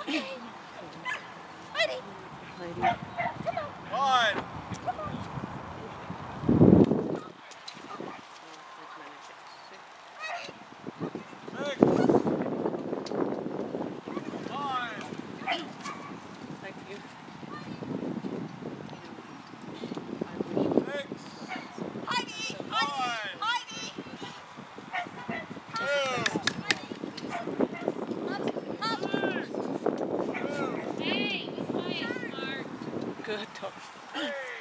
Heidi. Heidi. One. Six. Five. Thank you. Six. Heidi. Five. Heidi. Two. Hey, quiet, Mark. Good dog. Three.